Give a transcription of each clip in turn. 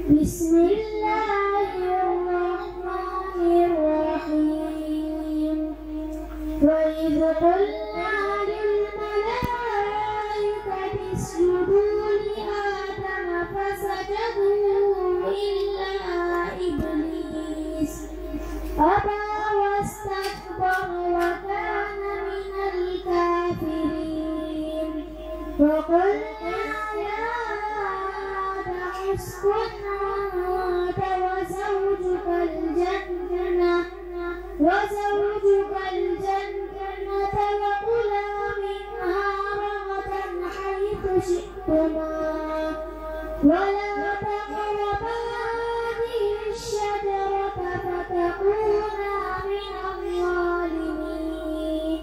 بسم الله الرحمن الرحيم وإذ قلنا للملائكة اسجدوا لآدم فسجدوا إلا إبليس أبى واستكبر وكان من الكافرين وقلنا يا آدم اسكن أنت وزوجك الجنة وكلا منها رغدا حيث شئتما ولا تقربا هذه الشجرة فتكونا من الظالمين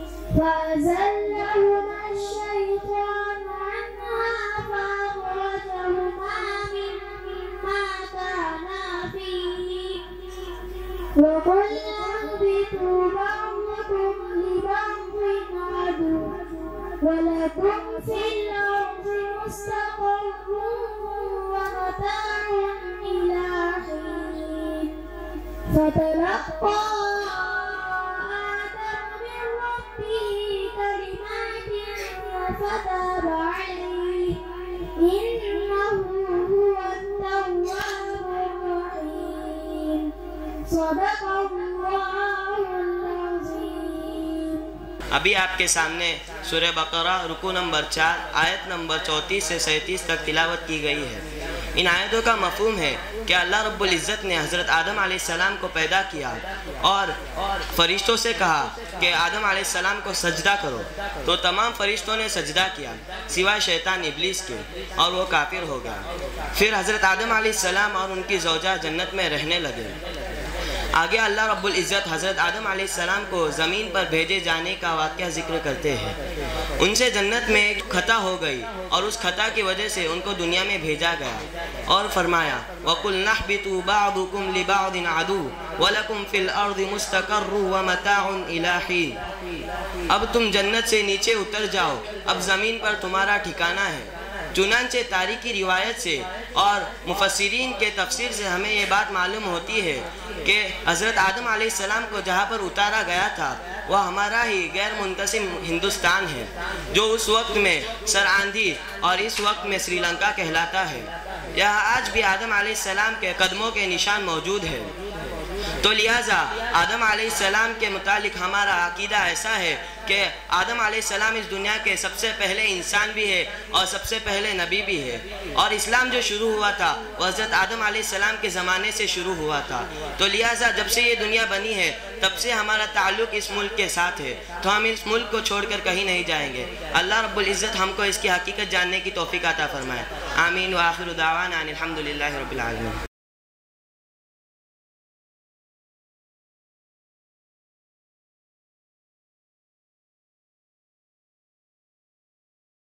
فأزلهما الشيطان عنها فأخرجهما مما كانا فيه وقلنا اهبطوا بعضكم لبعض عدو ولكم في الأرض مستقر ومتاع إلى حين فتلقى آدم من ربه كلمات فتاب عليه إنه هو التواب الرحيم صدق الله العظيم. ابھی آپ کے سامنے سورہ بقرہ رکوع نمبر 4 آیت نمبر 34 سے 37 تک تلاوت کی گئی ہے. ان آیتوں کا مفہوم ہے کہ اللہ رب العزت نے حضرت آدم علیہ السلام کو پیدا کیا اور فرشتوں سے کہا کہ آدم علیہ السلام کو سجدہ کرو، تو تمام فرشتوں نے سجدہ کیا سوائے شیطان ابلیس کے، اور وہ کافر ہو گیا. پھر حضرت آدم علیہ السلام اور ان کی زوجہ جنت میں رہنے لگے. آگے اللہ رب العزت حضرت آدم علیہ السلام کو زمین پر بھیجے جانے کا واقعہ ذکر کرتے ہیں. ان سے جنت میں ایک خطا ہو گئی اور اس خطا کی وجہ سے ان کو دنیا میں بھیجا گیا اور فرمایا وَقُلْنَا اهْبِطُوا بَعْضُكُمْ لِبَعْضٍ عَدُوٌّ وَلَكُمْ فِي الْأَرْضِ مُسْتَقَرٌّ وَمَتَاعٌ إِلَىٰ حِينٍ. اب تم جنت سے نیچے اتر جاؤ، اب زمین پر تمہارا ٹھکانہ ہے. چنانچہ تاریخی روایت سے اور مفسرین کے تفسیر سے ہمیں یہ بات معلوم ہوتی ہے کہ حضرت آدم علیہ السلام کو جہاں پر اتارا گیا تھا وہ ہمارا ہی غیر منقسم ہندوستان ہے، جو اس وقت میں سر آندھی اور اس وقت میں سری لنکا کہلاتا ہے. یہاں آج بھی آدم علیہ السلام کے قدموں کے نشان موجود ہے. تو لہٰذا آدم علیہ السلام کے متعلق ہمارا عقیدہ ایسا ہے کہ آدم علیہ السلام اس دنیا کے سب سے پہلے انسان بھی ہے اور سب سے پہلے نبی بھی ہے، اور اسلام جو شروع ہوا تھا وہ حضرت آدم علیہ السلام کے زمانے سے شروع ہوا تھا. تو لہٰذا جب سے یہ دنیا بنی ہے تب سے ہمارا تعلق اس ملک کے ساتھ ہے، تو ہم اس ملک کو چھوڑ کر کہیں نہیں جائیں گے. اللہ رب العزت ہم کو اس کی حقیقت جاننے کی توفیق عطا فرمائے. آمین وآخر دعوانا ان الحمدللہ رب العالمین.